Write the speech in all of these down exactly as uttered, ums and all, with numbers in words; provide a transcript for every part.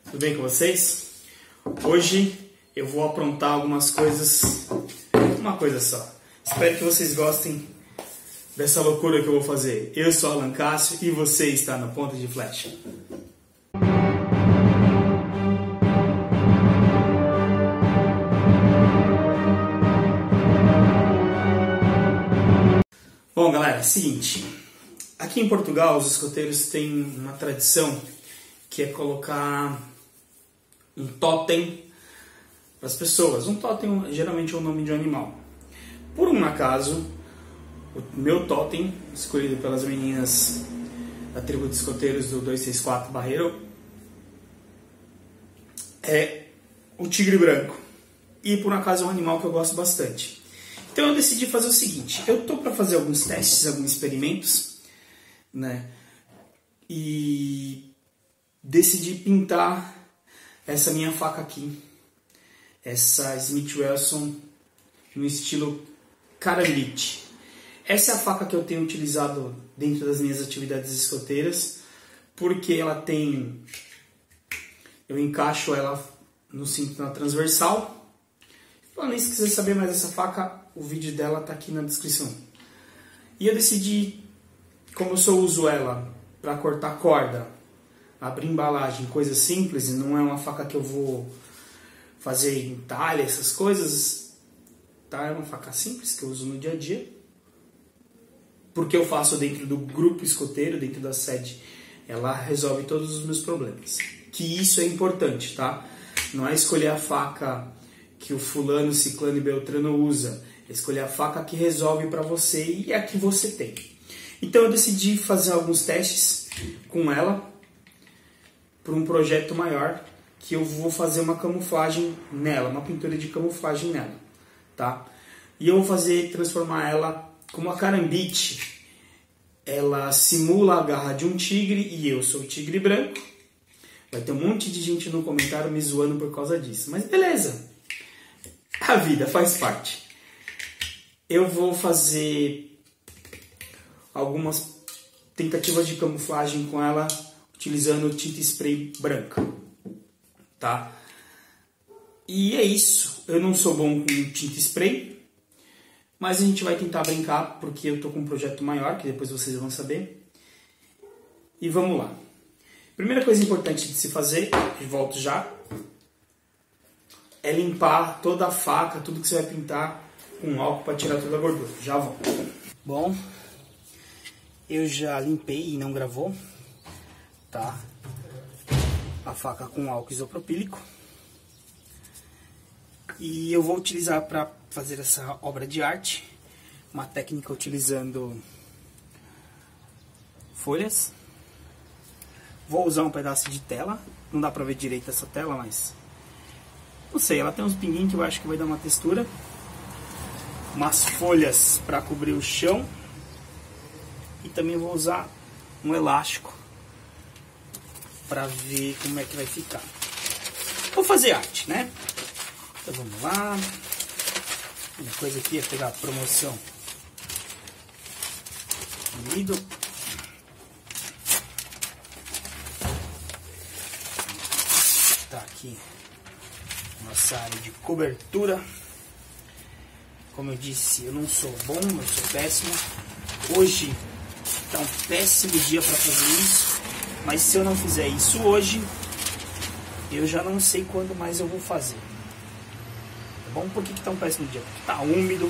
Tudo bem com vocês? Hoje eu vou aprontar algumas coisas, uma coisa só. Espero que vocês gostem dessa loucura que eu vou fazer. Eu sou Alan Cássio e você está na Ponta de Flecha. Bom, galera, é o seguinte. Aqui em Portugal, os escoteiros têm uma tradição que é colocar um totem para as pessoas. Um totem geralmente é o nome de um animal. Por um acaso, o meu totem, escolhido pelas meninas da tribo de escoteiros do duzentos e sessenta e quatro Barreiro, é o tigre branco. E por um acaso é um animal que eu gosto bastante. Então eu decidi fazer o seguinte: eu estou para fazer alguns testes, alguns experimentos, né? E decidi pintar essa minha faca aqui, essa Smith Wesson no estilo Karambit. Essa é a faca que eu tenho utilizado dentro das minhas atividades escoteiras, porque ela tem, eu encaixo ela no cinto na transversal. Então, se quiser saber mais dessa faca, o vídeo dela está aqui na descrição. E eu decidi, como eu só uso ela para cortar corda, abrir embalagem, coisas simples, e não é uma faca que eu vou fazer em talha, essas coisas, tá? É uma faca simples que eu uso no dia a dia, porque eu faço dentro do grupo escoteiro, dentro da sede, ela resolve todos os meus problemas. Que isso é importante, tá? Não é escolher a faca que o fulano, ciclano e beltrano usa, é escolher a faca que resolve para você e a que você tem. Então eu decidi fazer alguns testes com ela, para um projeto maior, que eu vou fazer uma camuflagem nela, uma pintura de camuflagem nela, tá? E eu vou fazer, transformar ela como a Karambit. Ela simula a garra de um tigre e eu sou o tigre branco. Vai ter um monte de gente no comentário me zoando por causa disso, mas beleza, a vida faz parte. Eu vou fazer algumas tentativas de camuflagem com ela, utilizando tinta spray branca, tá? E é isso. Eu não sou bom com tinta spray, mas a gente vai tentar brincar, porque eu tô com um projeto maior, que depois vocês vão saber. E vamos lá. Primeira coisa importante de se fazer, e volto já, é limpar toda a faca, tudo que você vai pintar com álcool para tirar toda a gordura. Já volto. Bom, eu já limpei e não gravou, tá? A faca com álcool isopropílico. E eu vou utilizar para fazer essa obra de arte uma técnica utilizando folhas. Vou usar um pedaço de tela, não dá para ver direito essa tela, mas não sei, ela tem uns pinguinhos que eu acho que vai dar uma textura. Umas folhas para cobrir o chão. E também vou usar um elástico para ver como é que vai ficar. Vou fazer arte, né? Então vamos lá. Uma coisa aqui é pegar a promoção Lidl. Tá aqui nossa área de cobertura. Como eu disse, eu não sou bom, eu sou péssimo. Hoje tá um péssimo dia para fazer isso, mas se eu não fizer isso hoje, eu já não sei quando mais eu vou fazer. Tá bom? Por que que tá um péssimo dia? Porque tá úmido.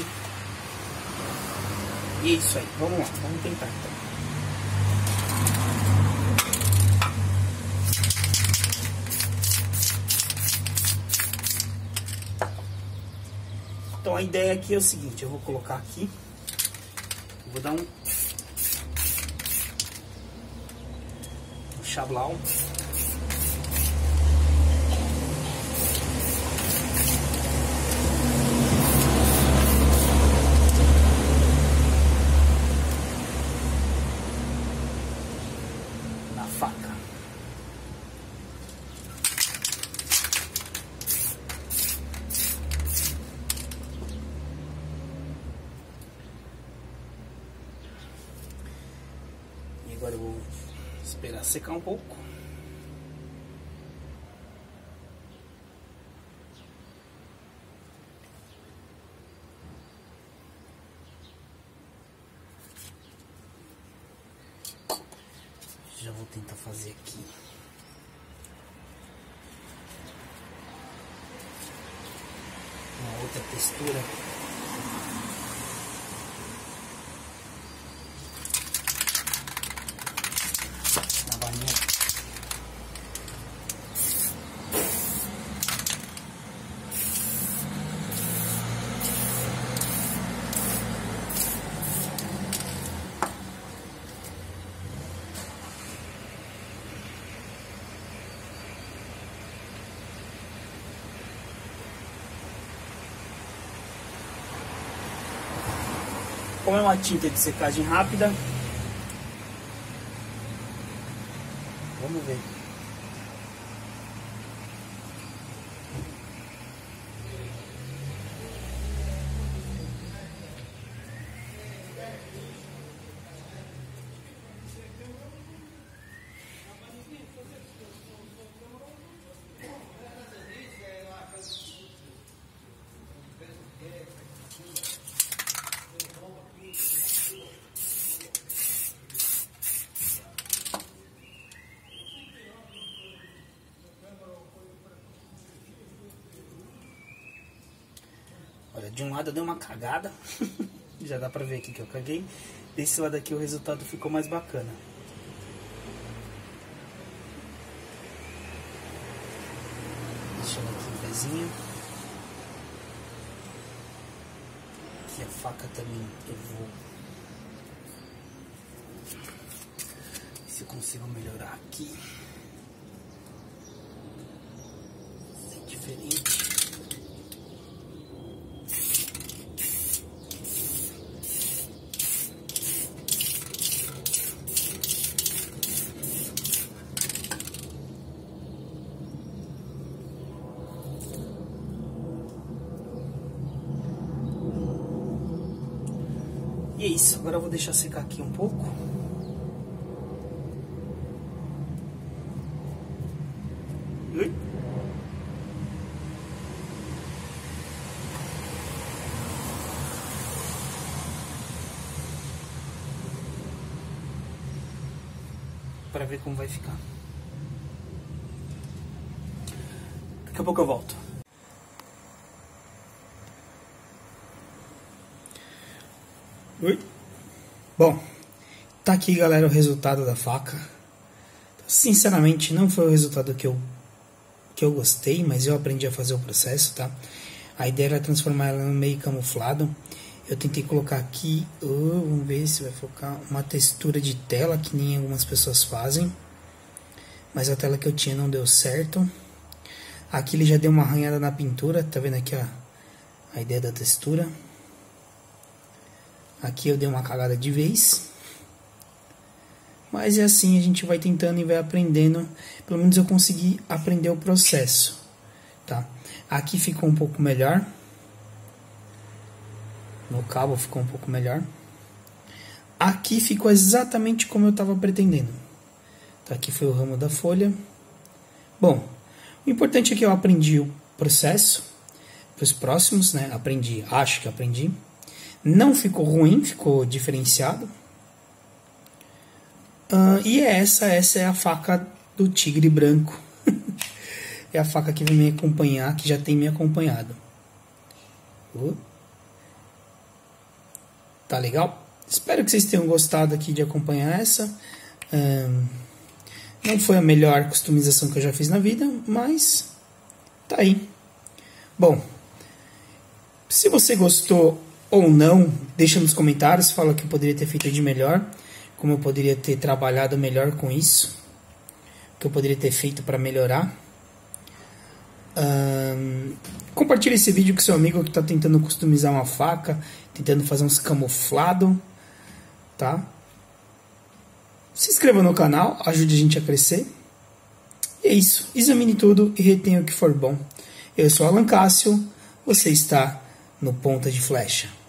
E é isso aí, vamos lá, vamos tentar então. Então a ideia aqui é o seguinte: eu vou colocar aqui, eu vou dar um chablau. Na faca. E agora eu vou esperar secar um pouco. Já vou tentar fazer aqui. Uma outra textura. Na bainha. Como é uma tinta de secagem rápida, vamos ver. Olha, de um lado eu dei uma cagada, já dá pra ver aqui que eu caguei. Desse lado aqui o resultado ficou mais bacana. Deixando aqui o pezinho. Aqui a faca também eu vou... ver se eu consigo melhorar aqui. É diferente. E é isso, agora eu vou deixar secar aqui um pouco. Ui. Para ver como vai ficar. Daqui a pouco eu volto. Oi? Bom, tá aqui, galera, o resultado da faca. Sinceramente, não foi o resultado que eu, que eu gostei, mas eu aprendi a fazer o processo, tá? A ideia era transformar ela no meio camuflado. Eu tentei colocar aqui, oh, vamos ver se vai focar, uma textura de tela, que nem algumas pessoas fazem. Mas a tela que eu tinha não deu certo. Aqui ele já deu uma arranhada na pintura, tá vendo aqui, ó, a ideia da textura. Aqui eu dei uma cagada de vez. Mas é assim, a gente vai tentando e vai aprendendo. Pelo menos eu consegui aprender o processo, tá? Aqui ficou um pouco melhor. No cabo ficou um pouco melhor. Aqui ficou exatamente como eu estava pretendendo. Tá, aqui foi o ramo da folha. Bom, o importante é que eu aprendi o processo. Para os próximos, né? Aprendi, acho que aprendi. Não ficou ruim, ficou diferenciado. Uh, e essa, essa é a faca do tigre branco. É a faca que vem me acompanhar, que já tem me acompanhado. Uh. Tá legal? Espero que vocês tenham gostado aqui de acompanhar essa. Uh, não foi a melhor customização que eu já fiz na vida, mas tá aí. Bom, se você gostou ou não, deixa nos comentários, fala que eu poderia ter feito de melhor, como eu poderia ter trabalhado melhor com isso, o que eu poderia ter feito para melhorar. Um, compartilhe esse vídeo com seu amigo que está tentando customizar uma faca, tentando fazer uns camuflado, tá? Se inscreva no canal, ajude a gente a crescer. E é isso, examine tudo e retenha o que for bom. Eu sou Alan Cássio, você está no Ponta de Flecha.